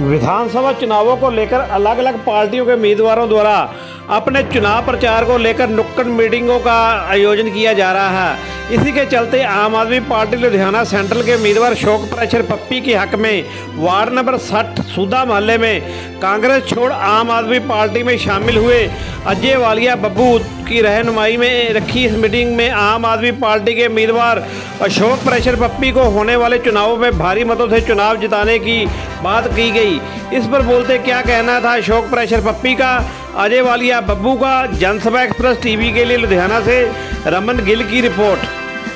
विधानसभा चुनावों को लेकर अलग अलग पार्टियों के उम्मीदवारों द्वारा अपने चुनाव प्रचार को लेकर नुक्कड़ मीटिंगों का आयोजन किया जा रहा है। इसी के चलते आम आदमी पार्टी लुधियाना सेंट्रल के उम्मीदवार अशोक प्रैशर पप्पी के हक में वार्ड नंबर 60 सूदा मोहल्ले में कांग्रेस छोड़ आम आदमी पार्टी में शामिल हुए अजय वालिया बब्बू की रहनुमाई में रखी इस मीटिंग में आम आदमी पार्टी के उम्मीदवार अशोक प्रैशर पप्पी को होने वाले चुनावों में भारी मतों से चुनाव जिताने की बात की गई। इस पर बोलते क्या कहना था अशोक प्रैशर पप्पी का, अजय वालिया बब्बू का। जनसभा एक्सप्रेस टीवी के लिए लुधियाना से रमन गिल की रिपोर्ट।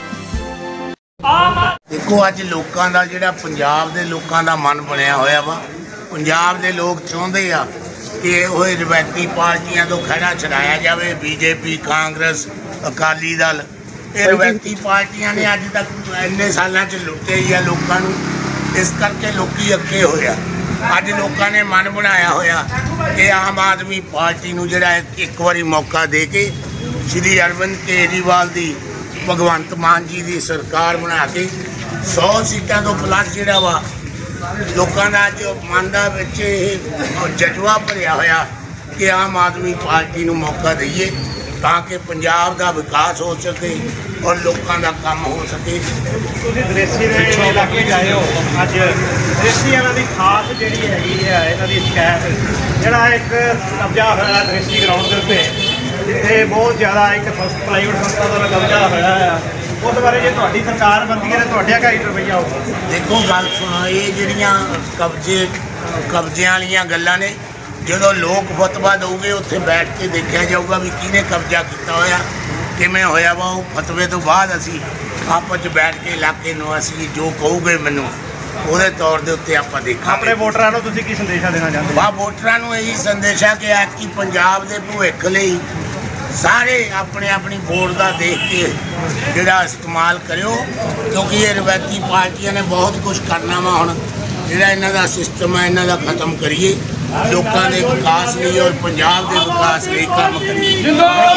देखो अज लोगों का जिहड़ा पंजाब के लोगों का मन बनया होया वा, पंजाब के लोग चाहते आ कि वो रिवायती पार्टियां तो खड़ा छड़ाया जाए। बीजेपी, कांग्रेस, अकाली दल, ये रिवायती पार्टियां ने अज तक इन्ने सालों च लुटे ही है लोगों को, इस करके लोग अगे होया। अज लोगों ने मन बनाया होया कि आम आदमी पार्टी नूं जिहड़ा एक बारी मौका दे के श्री अरविंद केजरीवाल की भगवंत मान जी की सरकार बना के 100 सीटां तो प्लस जिहड़ा वा लोगों का जो मन का जज्बा भरिया होया कि आम आदमी पार्टी नूं मौका दईए ताकि पंजाब का विकास हो सके और लोगों का काम हो सके। दृष्टि इलाके जाए हो अज दृष्टि की खास जी है शिकायत जोड़ा एक कब्जा होया दृष्टि ग्राउंड के उत्ते जिथे बहुत ज़्यादा एक प्राइवेट संस्था द्वारा कब्जा होया है, उस बारे जो तुहाडी सरकार बनती है तो तुहाडा क्या रवैया होगा? देखो गल सुनो, ये जिहड़ियां कब्जे वालियां गल्लां ने जो लोग फतवा दोगे उत्थे बैठ के देखा जाऊगा भी किने कब्जा किया होया, किवें होया वा। वो फतवे तो बाद असी आपस च बैठ के इलाके नूं असी जो कहोगे मैनूं ਉਹਦੇ तौर के उत्ते आपां देखांगे। अपने वोटरां नूं तुसीं की संदेशा देना चाहते हो? वाह वोटरां नूं यही संदेश है कि ऐतकी पंजाब दे भविख लई सारे अपने अपनी वोट का देख के जिहड़ा इस्तेमाल करियो, क्योंकि ये रिवायती पार्टियां ने बहुत कुछ करना वा। हुण जिहड़ा इन्हां दा सिस्टम है इन्हां दा खत्म करिए, लोगों के विकास लिए और पंजाब के विकास लिए काम करिए।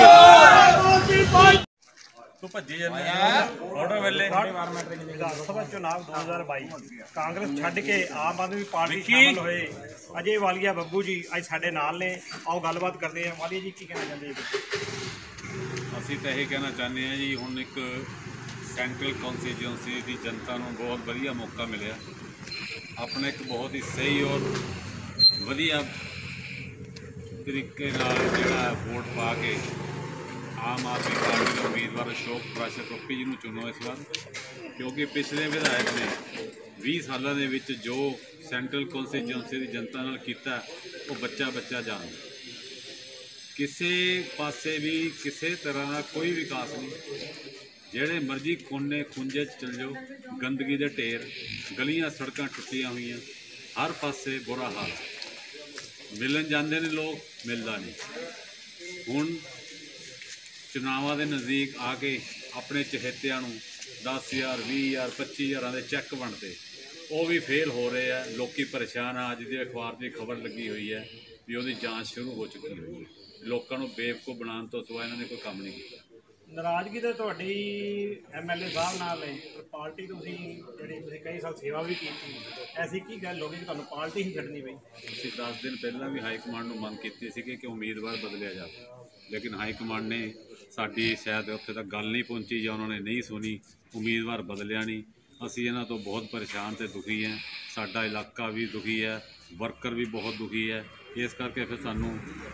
विधानसभा चुनाव 2022 कांग्रेस छड्ड के आम आदमी पार्टी शामिल हुए अजय वालिया बब्बू जी अज साडे नाल ने। आओ गलबात करते हैं। वालिया जी की कहना चाहते हैं? असीं तो यही कहना चाहते हैं जी, हुण एक सेंट्रल कॉन्स्टिट्यूएंसी की जनता को बहुत वधिया मौका मिले अपने एक बहुत ही सही और वधिया तरीके जिहड़ा वोट पा के आम आदमी पार्टी के उम्मीदवार अशोक प्रैशर पप्पी जी चुनो इस बार, क्योंकि पिछले विधायक ने 20 सालों के जो सेंट्रल कॉन्स्टिट्यूएंसी की जनता नाल कीता वो बच्चा बच्चा जान किसी पासे भी किसी तरह का कोई विकास नहीं। जेड़े मर्जी कोने खुंजे चल जाओ, गंदगी के ढेर, गलियां सड़कां टुटियां हुई, हर पासे बुरा हाल। मिलन जाते हैं लोग, मिलता नहीं। हुण चुनावों के नज़दीक आके अपने चहेतियां 10,000 20,000 25,000 के चैक बनते वो भी फेल हो रहे हैं। लोग परेशान आ। अज के अखबार की खबर लगी हुई है भी वो जाँच शुरू हो चुकी हुई है। लोगों को बेवकूफ बनाने तो सिवा इन्होंने कोई काम नहीं किया। नाराजगी तो तुहाडी MLA साहब नाल है, पार्टी तुसीं जिहड़ी कई साल सेवा भी की, ऐसी की गल हो गई कि तुहानूं पार्टी ही छड्डनी पई? असीं 10 दिन पहला भी हाईकमांड नूं मंग कीती सी कि उम्मीदवार बदलिया जाए, लेकिन हाईकमांड ने साडी शायद उत्थे तक गल नहीं पहुंची या उन्होंने नहीं सुनी, उम्मीदवार बदलिया नहीं। असीं इन्हां तो बहुत परेशान ते दुखी हैं, साडा इलाका भी दुखी है, वर्कर भी बहुत दुखी है। इस करके फिर सानू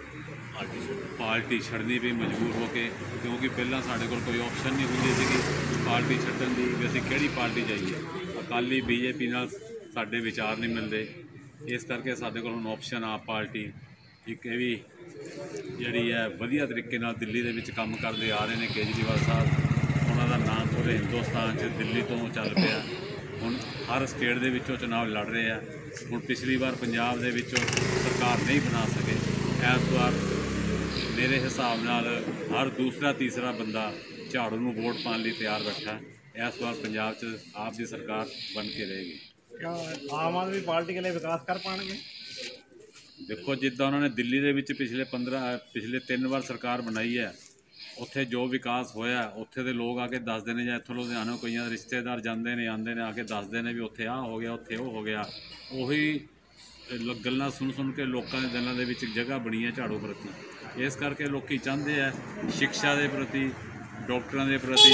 पार्टी छड्डनी पई मजबूर हो के, क्योंकि पहला साडे कोल कोई ऑप्शन नहीं हुंदी सी पार्टी छड्डण दी भी असीं किहड़ी पार्टी जाइए। अकाली BJP नाल साडे विचार नहीं मिलते, इस करके साडे कोल हुण ऑप्शन आप पार्टी एक भी जिहड़ी है वधिया तरीके नाल दिल्ली दे विच काम करदे आ रहे हैं। केजरीवाल साहब उन्हां दा नाम पूरे हिंदुस्तान च दिल्ली तो चल पिया, हुण हर स्टेट दे विचों चुनाव लड़ रहे हैं। हुण पिछली बार पंजाब दे विचों सरकार नहीं बना सके, इस बार मेरे हिसाब नाल हर दूसरा तीसरा बंदा झाड़ू नूं वोट पाने लई तैयार बैठा है। इस बार पंजाब च आप दी सरकार बन के रहेगी। क्या आम आदमी पार्टी के लिए विकास कर पाएंगे? देखो जिद्दां उन्होंने दिल्ली दे विच पिछले 3 बार सरकार बनाई है, उत्थे जो विकास होया उत्थे दे लोग आके दसदे ने, जां इत्थों लुधियाना कोई रिश्तेदार जाते हैं आके दसदे ने भी उत्थे आ हो गया, उत्थे वो हो गया। उही ਗੱਲਾਂ ਸੁਣ ਕੇ ਲੋਕਾਂ ਦੇ ਦਿਲਾਂ ਦੇ ਵਿੱਚ ਜਗ੍ਹਾ ਬਣੀ ਹੈ ਝਾੜੂ ਪ੍ਰਤੀ। ਇਸ ਕਰਕੇ ਲੋਕੀ ਚਾਹੁੰਦੇ ਆ ਸਿੱਖਿਆ ਦੇ ਪ੍ਰਤੀ, ਡਾਕਟਰਾਂ ਦੇ ਪ੍ਰਤੀ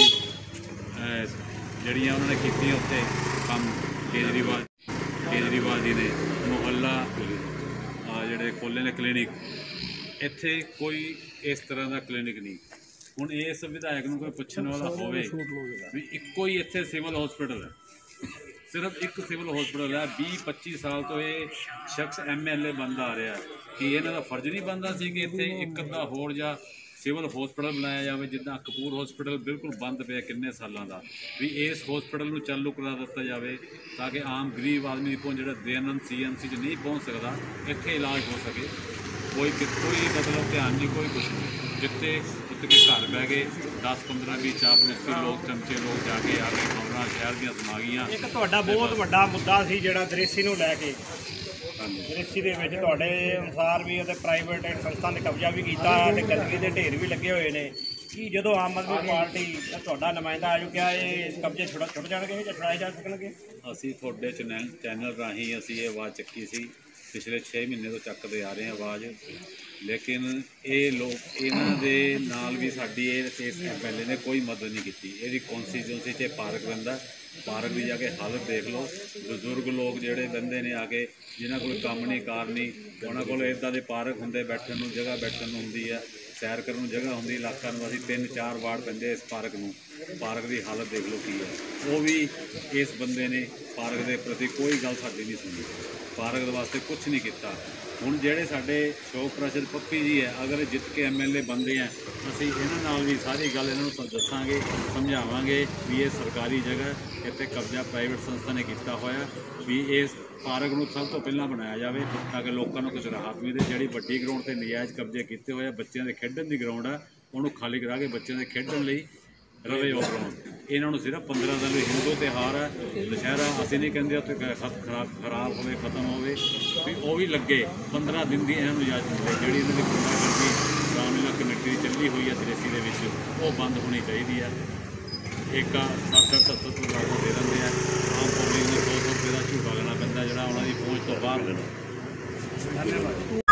ਜਿਹੜੀਆਂ ਉਹਨਾਂ ਨੇ ਕੀਤੀਆਂ ਉੱਥੇ ਕੰਮ ਕੇਜਰੀਵਾਲ ਜੀ ਨੇ ਮੁਹੱਲਾ ਜਿਹੜੇ ਖੋਲ੍ਹੇ ਨੇ ਕਲੀਨਿਕ, ਇੱਥੇ ਕੋਈ ਇਸ ਤਰ੍ਹਾਂ ਦਾ ਕਲੀਨਿਕ ਨਹੀਂ। ਹੁਣ ਇਸ ਵਿਧਾਇਕ ਨੂੰ ਕੋਈ ਪੁੱਛਣ ਵਾਲਾ ਹੋਵੇ ਵੀ ਇੱਕੋ ਹੀ ਇੱਥੇ ਸਿਵਲ ਹਸਪੀਟਲ ਹੈ, ਸਿਰਫ ਇੱਕ ਸਿਵਲ ਹਸਪੀਟਲ ਹੈ। 20-25 ਸਾਲ ਤੋਂ ਇਹ ਸ਼ਖਸ MLA ਬਣਦਾ ਆ ਰਿਹਾ ਕਿ ਇਹਨਾਂ ਦਾ ਫਰਜ਼ ਨਹੀਂ ਬਣਦਾ ਸੀ ਕਿ ਇੱਥੇ ਇੱਕ ਅੱਧਾ ਹੋਰ ਜਾਂ ਸਿਵਲ ਹਸਪੀਟਲ ਬਣਾਇਆ ਜਾਵੇ। ਜਿੱਦਾਂ ਕਪੂਰ ਹਸਪੀਟਲ ਬਿਲਕੁਲ ਬੰਦ ਪਿਆ ਕਿੰਨੇ ਸਾਲਾਂ ਦਾ, ਵੀ ਇਸ ਹਸਪੀਟਲ ਨੂੰ ਚਾਲੂ ਕਰਾ ਦਿੱਤਾ ਜਾਵੇ ਤਾਂ ਕਿ ਆਮ ਗਰੀਬ ਆਦਮੀ ਕੋਲ ਜਿਹੜਾ ਦਯਾਨੰਦ CMC 'ਚ ਨਹੀਂ ਪਹੁੰਚ ਸਕਦਾ, ਇੱਥੇ ਇਲਾਜ ਹੋ ਸਕੇ। ਕੋਈ ਮਤਲਬ ਧਿਆਨ ਨਹੀਂ, ਕੋਈ ਕੁਛ ਨਹੀਂ। ਜਿੱਥੇ ਉੱਤੇ ਕੇ ਘਰ ਬਹਿ ਗਏ 10-15-20 ਚਾਪਲੂਸੀ ਲੋਕ, ਚਮਚੇ ਲੋਕ ਜਾ ਕੇ ਆ ਕੇ ਖਬਰਾਂ ਸ਼ਹਿਰ ਦੀਆਂ ਸੁਣਾ ਗਈਆਂ। ਇੱਕ ਤੁਹਾਡਾ ਬਹੁਤ ਵੱਡਾ ਮੁੱਦਾ ਸੀ ਜਿਹੜਾ ਦ੍ਰਿਸ਼ੀ ਨੂੰ ਲੈ ਕੇ, ਦ੍ਰਿਸ਼ੀ ਦੇ ਵਿੱਚ ਤੁਹਾਡੇ ਅਨੁਸਾਰ ਵੀ ਉਹਦੇ ਪ੍ਰਾਈਵੇਟ ਸੰਸਥਾ ਨੇ ਕਬਜ਼ਾ ਵੀ ਕੀਤਾ ਤੇ ਗੰਦਗੀ ਦੇ ਢੇਰ ਵੀ ਲੱਗੇ ਹੋਏ ਨੇ। ਕਿ ਜਦੋਂ ਆਮ ਆਦਮੀ ਪਾਰਟੀ ਦਾ ਤੁਹਾਡਾ ਨੁਮਾਇੰਦਾ ਆ ਚੁੱਕਿਆ, ਇਹ ਕਬਜ਼ੇ ਛੁੱਟ ਜਾਣਗੇ ਜਾਂ ਛੁਡਾਏ ਜਾ ਸਕਣਗੇ? ਅਸੀਂ ਤੁਹਾਡੇ ਚੈਨਲ ਰਾਹੀਂ ਅਸੀਂ ਇਹ ਆਵਾਜ਼ ਚੱਕੀ ਸੀ, ਪਿਛਲੇ 6 ਮਹੀਨੇ ਤੋਂ ਚੱਕਦੇ ਆ ਰਹੇ ਹਾਂ ਆਵਾਜ਼। ਲੇਕਿਨ ਇਹ ਲੋਕ, ਇਹਨਾਂ ਦੇ ਨਾਲ ਵੀ ਸਾਡੀ ਇਸ MLA ਨੇ ਕੋਈ ਮਦਦ ਨਹੀਂ ਕੀਤੀ। ਇਹਦੀ ਕੌਂਸਟੀਚੁਐਂਸੀ 'ਚ ਪਾਰਕ ਰਹਿੰਦਾ, ਪਾਰਕ ਦੀ ਜਾ ਕੇ ਹਾਲਤ ਦੇਖ ਲਓ। ਬਜ਼ੁਰਗ ਲੋਕ ਜਿਹੜੇ ਬੰਦੇ ਨੇ ਆ ਕੇ, ਜਿਨ੍ਹਾਂ ਕੋਲ ਕੰਮ ਨਹੀਂ ਕਾਰ ਨਹੀਂ, ਉਹਨਾਂ ਕੋਲ ਇੱਦਾਂ ਦੇ ਪਾਰਕ ਹੁੰਦੇ, ਬੈਠਣ ਨੂੰ ਜਗ੍ਹਾ ਬੈਠਣ ਨੂੰ ਹੁੰਦੀ ਆ, ਸੈਰ ਕਰਨ ਨੂੰ ਜਗ੍ਹਾ ਹੁੰਦੀ। ਇਲਾਕਾ ਨੂੰ ਅਸੀਂ 3-4 ਵਾਰਡ ਪੈਂਦੇ ਇਸ ਪਾਰਕ ਨੂੰ। ਪਾਰਕ ਦੀ ਹਾਲਤ ਦੇਖ ਲਓ ਕੀ ਹੈ। ਉਹ ਵੀ ਇਸ ਬੰਦੇ ਨੇ ਪਾਰਕ ਦੇ ਪ੍ਰਤੀ ਕੋਈ ਗੱਲ ਸਾਡੀ ਨਹੀਂ ਸੁਣੀ, ਪਾਰਕ ਦੇ ਵਾਸਤੇ ਕੁਝ ਨਹੀਂ ਕੀਤਾ। ਹੁਣ ਜਿਹੜੇ ਸਾਡੇ ਸ਼ੋਕ ਪ੍ਰਸ਼ਦ ਪੱਪੀ ਜੀ ਹੈ, ਅਗਰ ਜਿੱਤ ਕੇ MLA ਬਣਦੇ ਆ, ਅਸੀਂ ਇਹਨਾਂ ਨਾਲ ਵੀ ਸਾਰੀ ਗੱਲ ਇਹਨਾਂ ਨੂੰ ਦੱਸਾਂਗੇ, ਸਮਝਾਵਾਂਗੇ ਵੀ ਇਹ ਸਰਕਾਰੀ ਜਗ੍ਹਾ, ਇੱਥੇ ਕਬਜ਼ਾ ਪ੍ਰਾਈਵੇਟ ਸੰਸਥਾ ਨੇ ਕੀਤਾ ਹੋਇਆ, ਵੀ ਇਸ ਪਾਰਕ ਨੂੰ ਸਭ ਤੋਂ ਪਹਿਲਾਂ ਬਣਾਇਆ ਜਾਵੇ ਤਾਂ ਕਿ ਲੋਕਾਂ ਨੂੰ ਕੁਝ ਰਾਹਤ ਮਿਲੇ। ਜਿਹੜੀ ਵੱਡੀ ਗਰਾਊਂਡ 'ਤੇ ਨਜਾਇਜ਼ ਕਬਜ਼ੇ ਕੀਤੇ ਹੋਏ ਆ, ਬੱਚਿਆਂ ਦੇ ਖੇਡਣ ਦੀ ਗਰਾਊਂਡ ਆ, ਉਹਨੂੰ ਖਾਲੀ ਕਰਾ ਕੇ ਬੱਚਿਆਂ ਦੇ ਖੇਡਣ ਲਈ ਰਵੇ ਉਹ ਗਰਾਊਂਡ। ਇਹਨਾਂ ਨੂੰ ਸਿਰਫ 15 ਦਿਨ ਹਿੰਦੂ ਤਿਉਹਾਰ ਹੈ, ਦੁਸ਼ਹਿਰਾ, ਅਸੀਂ ਨਹੀਂ ਕਹਿੰਦੇ ਉੱਥੇ ਖਰਾਬ ਹੋਵੇ, ਖਤਮ ਹੋਵੇ, ਵੀ ਉਹ ਵੀ ਲੱਗੇ 15 ਦਿਨ ਦੀ ਇਹਨਾਂ ਨੂੰ ਇਜਾਜ਼ਤ ਮਿਲੇ। ਜਿਹੜੀ ਇਹਨਾਂ ਦੀ ਗੁੰਡਾਗਰਦੀ ਰਾਮਲੀਲਾ ਕਮੇਟੀ ਦੀ ਚੱਲੀ ਹੋਈ ਹੈ ਦ੍ਰਿਸ਼ੀ ਦੇ ਵਿੱਚ, ਉਹ ਬੰਦ ਹੋਣੀ ਚਾਹੀਦੀ ਹੈ। ਇੱਕ 60-70 ਲਾਗੂ ਦੇ ਦਿੰਦੇ ਆ, ਆਮ ਪਬਲਿਕ ਨੂੰ 100 ਰੁਪਏ ਦਾ ਝੂਠਾ ਲੈਣਾ ਪੈਂਦਾ ਜਿਹੜਾ ਉਹਨਾਂ ਦੀ ਪਹੁੰਚ ਤੋਂ ਬਾਹਰ। ਧੰਨਵਾਦ।